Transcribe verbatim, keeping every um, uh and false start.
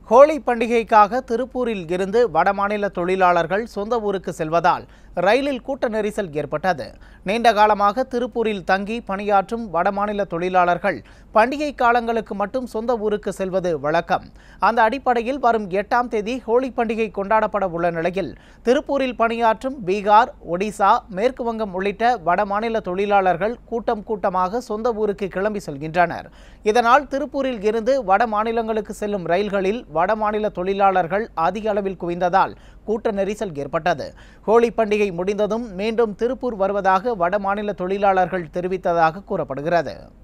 ஹோலி பண்டிகைக்காக திருப்பூரில் இருந்து வடமாநில தொழிலாளர்கள் சொந்த ஊருக்கு செல்வதால் ரயிலில் கூட்ட நெரிசல் ஏற்பட்டது. நீண்ட காலமாக திருப்பூரில் தங்கி பணியாற்றும் வடமாநில தொழிலாளர்கள் பண்டிகை காலங்களுக்கு மட்டும் சொந்த ஊருக்கு செல்வது வழக்கம். அந்த அடிப்படையில் வரும் எட்டாம் தேதி ஹோலி பண்டிகை கொண்டாடப்பட உள்ள நிலையில் திருப்பூரில் பணியாற்றும் பீகார், ஒடிசா, மேற்கு வங்கம் உள்ளிட்ட வடமாநில தொழிலாளர்கள் கூட்டம் கூட்டமாக சொந்த ஊருக்கு கிளம்பி செல்கின்றனர். இதனால் திருப்பூரில் இருந்து வட மாநிலங்களுக்கு செல்லும் ரயில்களில் வடமாநில தொழிலாளர்கள் அதிக அளவில் குவிந்ததால் கூட்ட நெரிசல் ஏற்பட்டது. ஹோலி பண்டிகை முடிந்ததும் மீண்டும் திருப்பூர் வருவதாக வடமாநில தொழிலாளர்கள் தெரிவித்ததாக கூறப்படுகிறது.